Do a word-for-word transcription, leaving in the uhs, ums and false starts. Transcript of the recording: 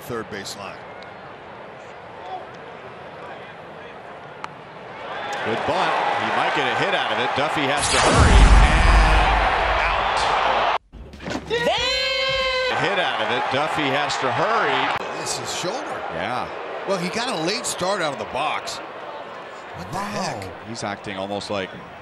third base line. Good bunt. He might get a hit out of it. Duffy has to hurry. And out. A hit out of it. Duffy has to hurry. This is shoulder. Yeah. Well, he got a late start out of the box. What the Wow. heck? He's acting almost like